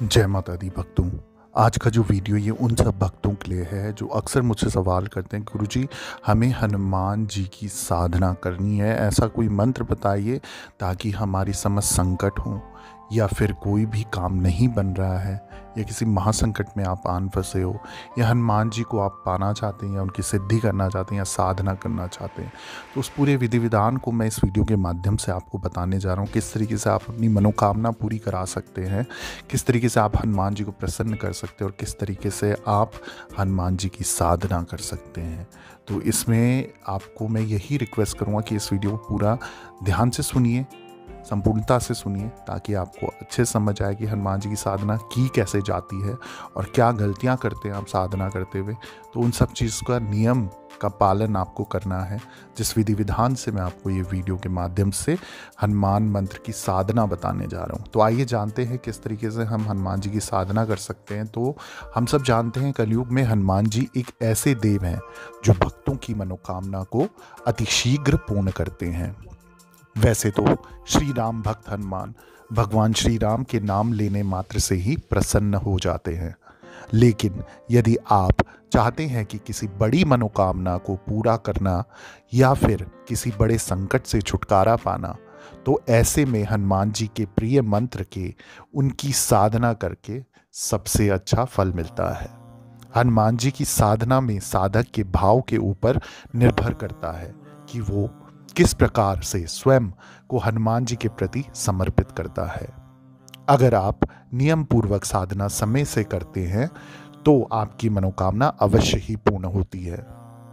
जय माता दी भक्तों। आज का जो वीडियो ये उन सब भक्तों के लिए है जो अक्सर मुझसे सवाल करते हैं, गुरुजी हमें हनुमान जी की साधना करनी है, ऐसा कोई मंत्र बताइए ताकि हमारी समस्त संकट हो या फिर कोई भी काम नहीं बन रहा है या किसी महासंकट में आप आन फंसे हो या हनुमान जी को आप पाना चाहते हैं या उनकी सिद्धि करना चाहते हैं या साधना करना चाहते हैं, तो उस पूरे विधि विधान को मैं इस वीडियो के माध्यम से आपको बताने जा रहा हूँ। किस तरीके से आप अपनी मनोकामना पूरी करा सकते हैं, किस तरीके से आप हनुमान जी को प्रसन्न कर सकते हैं और किस तरीके से आप हनुमान जी की साधना कर सकते हैं। तो इसमें आपको मैं यही रिक्वेस्ट करूँगा कि इस वीडियो को पूरा ध्यान से सुनिए, संपूर्णता से सुनिए, ताकि आपको अच्छे समझ आए कि हनुमान जी की साधना की कैसे जाती है और क्या गलतियां करते हैं आप साधना करते हुए। तो उन सब चीज़ का नियम का पालन आपको करना है, जिस विधि विधान से मैं आपको ये वीडियो के माध्यम से हनुमान मंत्र की साधना बताने जा रहा हूँ। तो आइए जानते हैं किस तरीके से हम हनुमान जी की साधना कर सकते हैं। तो हम सब जानते हैं कलयुग में हनुमान जी एक ऐसे देव हैं जो भक्तों की मनोकामना को अतिशीघ्र पूर्ण करते हैं। वैसे तो श्री राम भक्त हनुमान भगवान श्री राम के नाम लेने मात्र से ही प्रसन्न हो जाते हैं, लेकिन यदि आप चाहते हैं कि किसी बड़ी मनोकामना को पूरा करना या फिर किसी बड़े संकट से छुटकारा पाना, तो ऐसे में हनुमान जी के प्रिय मंत्र के उनकी साधना करके सबसे अच्छा फल मिलता है। हनुमान जी की साधना में साधक के भाव के ऊपर निर्भर करता है कि वो किस प्रकार से स्वयं को हनुमान जी के प्रति समर्पित करता है। अगर आप नियम पूर्वक साधना समय से करते हैं तो आपकी मनोकामना अवश्य ही पूर्ण होती है।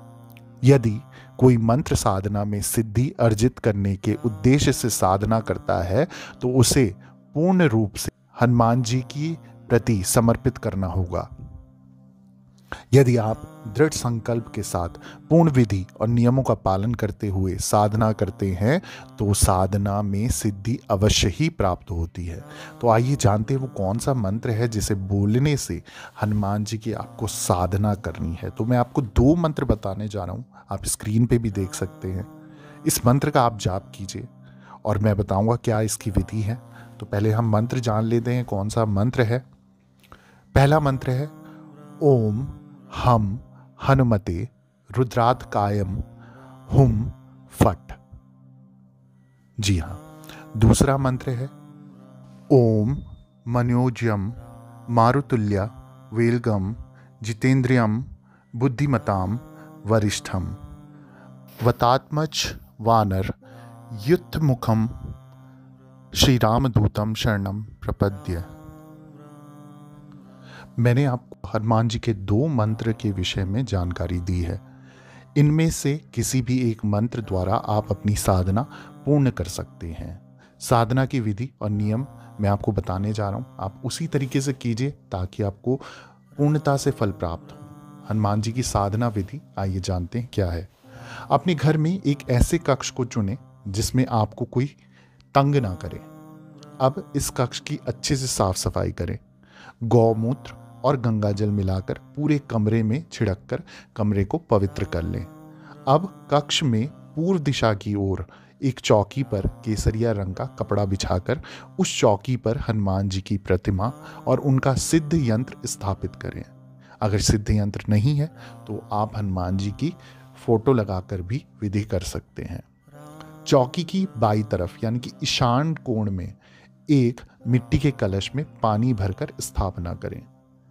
यदि कोई मंत्र साधना में सिद्धि अर्जित करने के उद्देश्य से साधना करता है तो उसे पूर्ण रूप से हनुमान जी की प्रति समर्पित करना होगा। यदि आप दृढ़ संकल्प के साथ पूर्ण विधि और नियमों का पालन करते हुए साधना करते हैं तो साधना में सिद्धि अवश्य ही प्राप्त होती है। तो आइए जानते हैं वो कौन सा मंत्र है जिसे बोलने से हनुमान जी की आपको साधना करनी है। तो मैं आपको 2 मंत्र बताने जा रहा हूँ, आप स्क्रीन पे भी देख सकते हैं। इस मंत्र का आप जाप कीजिए और मैं बताऊंगा क्या इसकी विधि है। तो पहले हम मंत्र जान लेते हैं कौन सा मंत्र है। पहला मंत्र है ओम हम हनुमते रुद्रात्कायम हुम फट। जी हाँ। दूसरा मंत्र है ओम मनोजयम मारुतुल्य वेलगम जितेंद्रियम बुद्धिमताम वरिष्ठम वतात्मज वानर युद्धमुखम श्री रामदूतम शरणम प्रपद्य। मैंने आपको हनुमान जी के 2 मंत्र के विषय में जानकारी दी है। इनमें से किसी भी एक मंत्र द्वारा आप अपनी साधना पूर्ण कर सकते हैं। साधना की विधि और नियम मैं आपको बताने जा रहा हूँ, आप उसी तरीके से कीजिए ताकि आपको पूर्णता से फल प्राप्त हो। हनुमान जी की साधना विधि आइए जानते हैं क्या है। अपने घर में एक ऐसे कक्ष को चुनें जिसमें आपको कोई तंग ना करे। अब इस कक्ष की अच्छे से साफ सफाई करें। गौमूत्र और गंगा जल मिलाकर पूरे कमरे में छिड़ककर कमरे को पवित्र कर लें। अब कक्ष में पूर्व दिशा की ओर एक चौकी पर केसरिया रंग का कपड़ा बिछाकर उस चौकी पर हनुमान जी की प्रतिमा और उनका सिद्ध यंत्र स्थापित करें। अगर सिद्ध यंत्र नहीं है तो आप हनुमान जी की फोटो लगाकर भी विधि कर सकते हैं। चौकी की बाईं तरफ यानी कि ईशान कोण में एक मिट्टी के कलश में पानी भरकर स्थापना करें।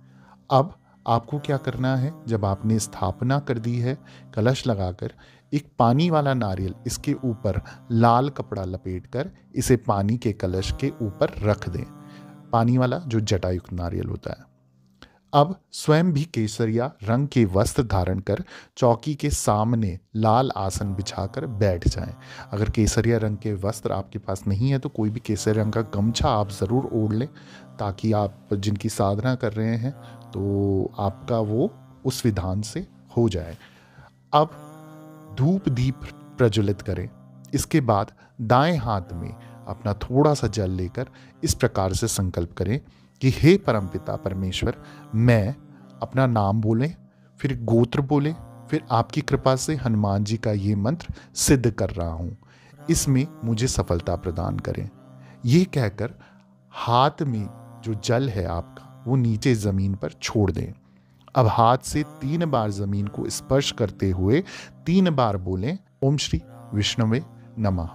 अब आपको क्या करना है, जब आपने स्थापना कर दी है कलश लगाकर, एक पानी वाला नारियल इसके ऊपर लाल कपड़ा लपेटकर इसे पानी के कलश के ऊपर रख दें। पानी वाला जो जटायुक्त नारियल होता है। अब स्वयं भी केसरिया रंग के वस्त्र धारण कर चौकी के सामने लाल आसन बिछाकर बैठ जाएं। अगर केसरिया रंग के वस्त्र आपके पास नहीं है तो कोई भी केसरिया रंग का गमछा आप ज़रूर ओढ़ लें, ताकि आप जिनकी साधना कर रहे हैं तो आपका वो उस विधान से हो जाए। अब धूप दीप प्रज्वलित करें। इसके बाद दाएं हाथ में अपना थोड़ा सा जल लेकर इस प्रकार से संकल्प करें कि हे परमपिता परमेश्वर, मैं अपना नाम बोलें, फिर गोत्र बोलें, फिर आपकी कृपा से हनुमान जी का ये मंत्र सिद्ध कर रहा हूँ, इसमें मुझे सफलता प्रदान करें। ये कहकर हाथ में जो जल है आपका वो नीचे ज़मीन पर छोड़ दें। अब हाथ से 3 बार ज़मीन को स्पर्श करते हुए 3 बार बोलें ओम श्री विष्णुवे नमः।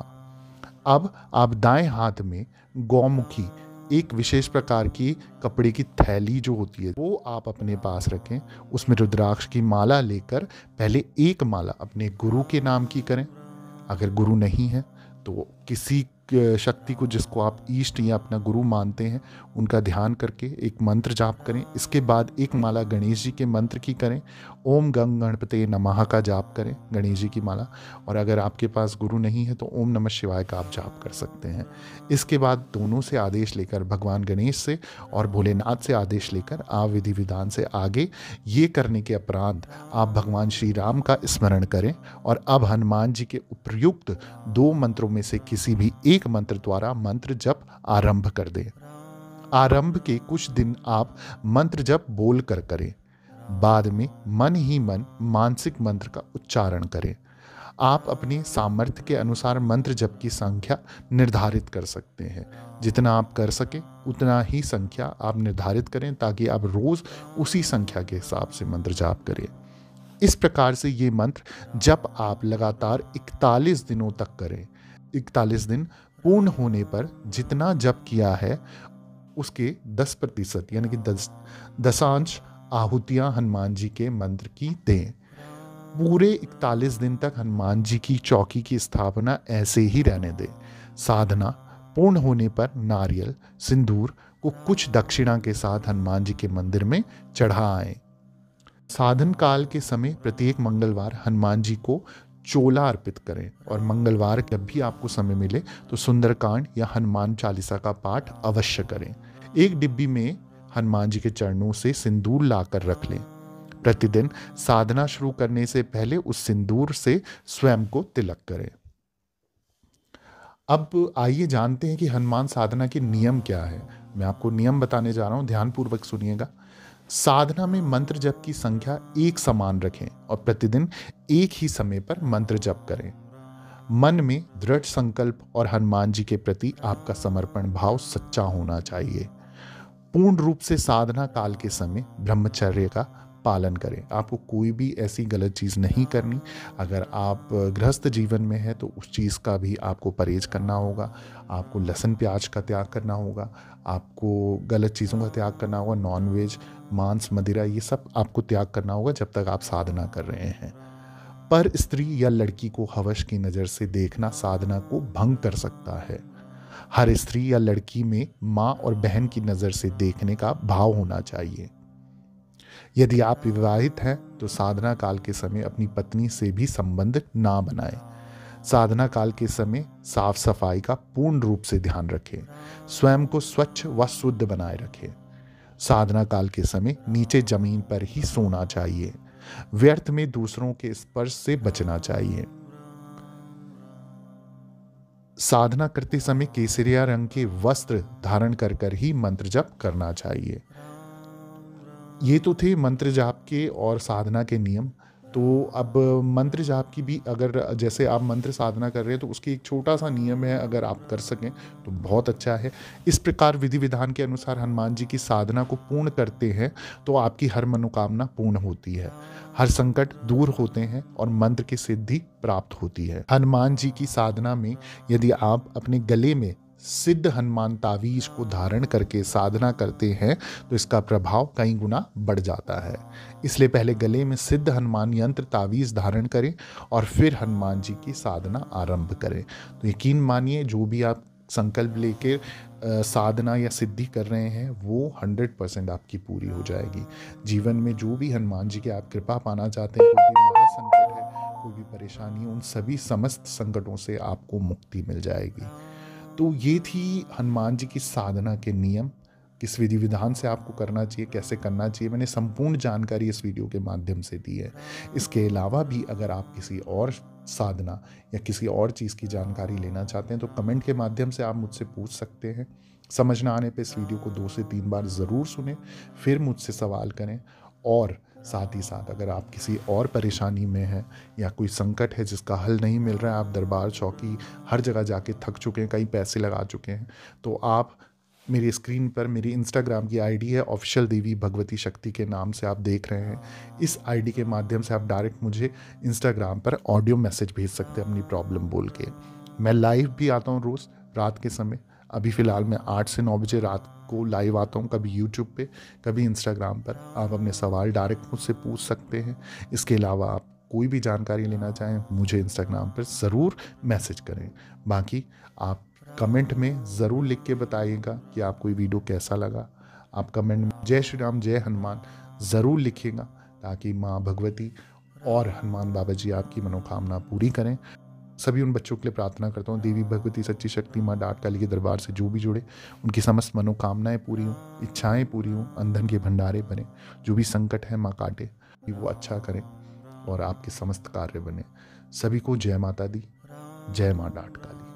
अब आप दाएं हाथ में गौमुखी एक विशेष प्रकार की कपड़े की थैली जो होती है वो आप अपने पास रखें। उसमें रुद्राक्ष की माला लेकर पहले एक माला अपने गुरु के नाम की करें। अगर गुरु नहीं है तो किसी शक्ति को जिसको आप ईष्ट या अपना गुरु मानते हैं उनका ध्यान करके एक मंत्र जाप करें। इसके बाद एक माला गणेश जी के मंत्र की करें। ओम गंग गणपते नमः का जाप करें गणेश जी की माला। और अगर आपके पास गुरु नहीं है तो ओम नमः शिवाय का आप जाप कर सकते हैं। इसके बाद दोनों से आदेश लेकर, भगवान गणेश से और भोलेनाथ से आदेश लेकर आप विधि विधान से आगे ये करने के उपरांत आप भगवान श्री राम का स्मरण करें। और अब हनुमान जी के उपयुक्त 2 मंत्रों में से किसी भी एक मंत्र द्वारा मंत्र जप आरंभ कर दें। आरंभ के कुछ दिन आप मंत्र जप बोल कर करें। बाद में मन ही मन मानसिक मंत्र का उच्चारण करें। आप अपने सामर्थ्य के अनुसार मंत्र जप की संख्या निर्धारित कर सकते हैं। जितना आप कर सके उतना ही संख्या आप निर्धारित करें ताकि आप रोज उसी संख्या के हिसाब से मंत्र जाप करें। इस प्रकार से ये मंत्र जप आप लगातार 41 दिनों तक करें। 41 दिन पूर्ण होने पर जितना जप किया है उसके 10% यानी कि 10 आहुतियां हनुमान जी के मंत्र की दें। पूरे 41 दिन तक हनुमान जी की चौकी की स्थापना ऐसे ही रहने दें। साधना पूर्ण होने पर नारियल सिंदूर को कुछ दक्षिणा के साथ हनुमान जी के मंदिर में चढ़ा आए। साधन काल के समय प्रत्येक मंगलवार हनुमान जी को चोला अर्पित करें। और मंगलवार जब भी आपको समय मिले तो सुंदरकांड या हनुमान चालीसा का पाठ अवश्य करें। एक डिब्बी में हनुमान जी के चरणों से सिंदूर लाकर रख लें। प्रतिदिन साधना शुरू करने से पहले उस सिंदूर से स्वयं को तिलक करें। अब आइए जानते हैं कि हनुमान साधना के नियम क्या है। मैं आपको नियम बताने जा रहा हूं, ध्यानपूर्वक सुनिएगा। साधना में मंत्र जप की संख्या एक समान रखें और प्रतिदिन एक ही समय पर मंत्र जप करें। मन में दृढ़ संकल्प और हनुमान जी के प्रति आपका समर्पण भाव सच्चा होना चाहिए। पूर्ण रूप से साधना काल के समय ब्रह्मचर्य का पालन करें। आपको कोई भी ऐसी गलत चीज़ नहीं करनी। अगर आप गृहस्थ जीवन में है तो उस चीज़ का भी आपको परहेज करना होगा। आपको लहसुन प्याज का त्याग करना होगा। आपको गलत चीज़ों का त्याग करना होगा। नॉनवेज, मांस, मदिरा, ये सब आपको त्याग करना होगा जब तक आप साधना कर रहे हैं। पर स्त्री या लड़की को हवस की नज़र से देखना साधना को भंग कर सकता है। हर स्त्री या लड़की में माँ और बहन की नज़र से देखने का भाव होना चाहिए। यदि आप विवाहित हैं तो साधना काल के समय अपनी पत्नी से भी संबंध ना बनाएं। साधना काल के समय साफ सफाई का पूर्ण रूप से ध्यान रखें। स्वयं को स्वच्छ व शुद्ध बनाए रखें। साधना काल के समय नीचे जमीन पर ही सोना चाहिए। व्यर्थ में दूसरों के स्पर्श से बचना चाहिए। साधना करते समय केसरिया रंग के वस्त्र धारण कर ही मंत्र जप करना चाहिए। ये तो थे मंत्र जाप के और साधना के नियम। तो अब मंत्र जाप की भी, अगर जैसे आप मंत्र साधना कर रहे हैं तो उसकी एक छोटा सा नियम है, अगर आप कर सकें तो बहुत अच्छा है। इस प्रकार विधि विधान के अनुसार हनुमान जी की साधना को पूर्ण करते हैं तो आपकी हर मनोकामना पूर्ण होती है, हर संकट दूर होते हैं और मंत्र की सिद्धि प्राप्त होती है। हनुमान जी की साधना में यदि आप अपने गले में सिद्ध हनुमान तावीज को धारण करके साधना करते हैं तो इसका प्रभाव कई गुना बढ़ जाता है। इसलिए पहले गले में सिद्ध हनुमान यंत्र तावीज धारण करें और फिर हनुमान जी की साधना आरंभ करें। तो यकीन मानिए जो भी आप संकल्प लेके साधना या सिद्धि कर रहे हैं वो 100% आपकी पूरी हो जाएगी। जीवन में जो भी हनुमान जी की आप कृपा पाना चाहते हैं, कोई भी महासंकट है, कोई भी परेशानी, उन सभी समस्त संकटों से आपको मुक्ति मिल जाएगी। तो ये थी हनुमान जी की साधना के नियम, किस विधि विधान से आपको करना चाहिए, कैसे करना चाहिए। मैंने संपूर्ण जानकारी इस वीडियो के माध्यम से दी है। इसके अलावा भी अगर आप किसी और साधना या किसी और चीज़ की जानकारी लेना चाहते हैं तो कमेंट के माध्यम से आप मुझसे पूछ सकते हैं। समझ ना आने पे इस वीडियो को 2 से 3 बार ज़रूर सुनें, फिर मुझसे सवाल करें। और साथ ही साथ अगर आप किसी और परेशानी में हैं या कोई संकट है जिसका हल नहीं मिल रहा है, आप दरबार चौकी हर जगह जाके थक चुके हैं, कई पैसे लगा चुके हैं, तो आप मेरी स्क्रीन पर मेरी इंस्टाग्राम की आईडी है, ऑफिशियल देवी भगवती शक्ति के नाम से आप देख रहे हैं। इस आईडी के माध्यम से आप डायरेक्ट मुझे इंस्टाग्राम पर ऑडियो मैसेज भेज सकते हैं अपनी प्रॉब्लम बोल के। मैं लाइव भी आता हूँ रोज़ रात के समय। अभी फ़िलहाल मैं 8 से 9 बजे रात को लाइव आता हूँ, कभी यूट्यूब पे, कभी इंस्टाग्राम पर। आप अपने सवाल डायरेक्ट मुझसे पूछ सकते हैं। इसके अलावा आप कोई भी जानकारी लेना चाहें, मुझे इंस्टाग्राम पर ज़रूर मैसेज करें। बाकी आप कमेंट में ज़रूर लिख के बताइएगा कि आपको ये वीडियो कैसा लगा। आप कमेंट में जय श्री राम, जय हनुमान ज़रूर लिखिएगा, ताकि माँ भगवती और हनुमान बाबा जी आपकी मनोकामना पूरी करें। सभी उन बच्चों के लिए प्रार्थना करता हूँ, देवी भगवती सच्ची शक्ति माँ डाट काली के दरबार से जो भी जुड़े, उनकी समस्त मनोकामनाएं पूरी हों, इच्छाएं पूरी हों, अंधन के भंडारे बने, जो भी संकट है माँ काटे, कि वो अच्छा करें और आपके समस्त कार्य बने। सभी को जय माता दी, जय माँ डाट काली।